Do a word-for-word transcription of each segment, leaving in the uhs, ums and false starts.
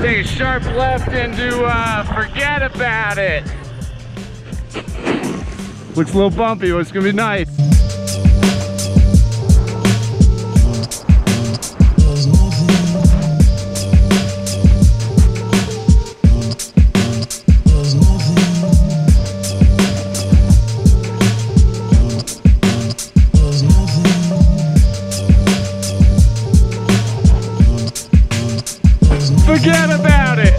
Take a sharp left into uh, Forget About It. Looks a little bumpy, but it's gonna be nice. Forget about it.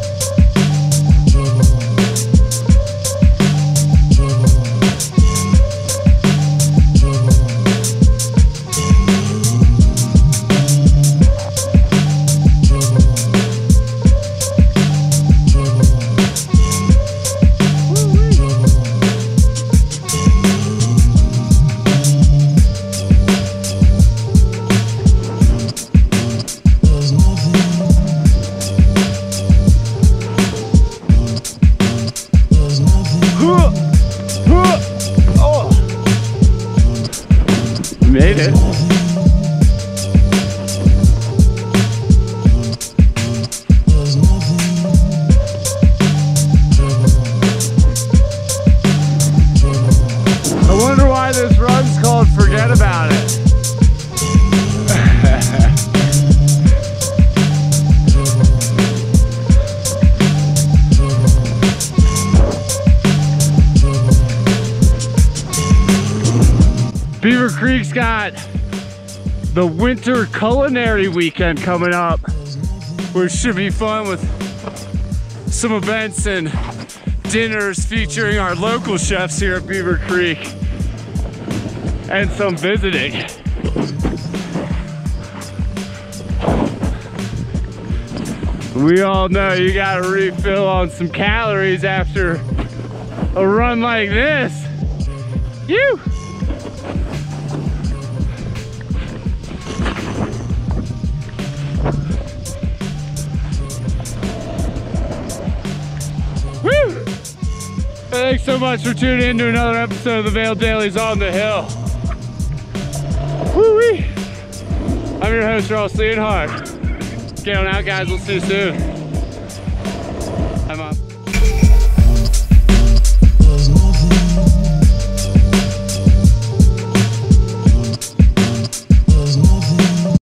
Made it. I wonder why this run's called Forget About It. Beaver Creek's got the winter culinary weekend coming up, which should be fun with some events and dinners featuring our local chefs here at Beaver Creek and some visiting. We all know you gotta refill on some calories after a run like this. You. Woo! Thanks so much for tuning in to another episode of the Vail Dailies on the Hill. Woo-wee! I'm your host, Ross Leonhardt. Get on out, guys. We'll see you soon. I'm up.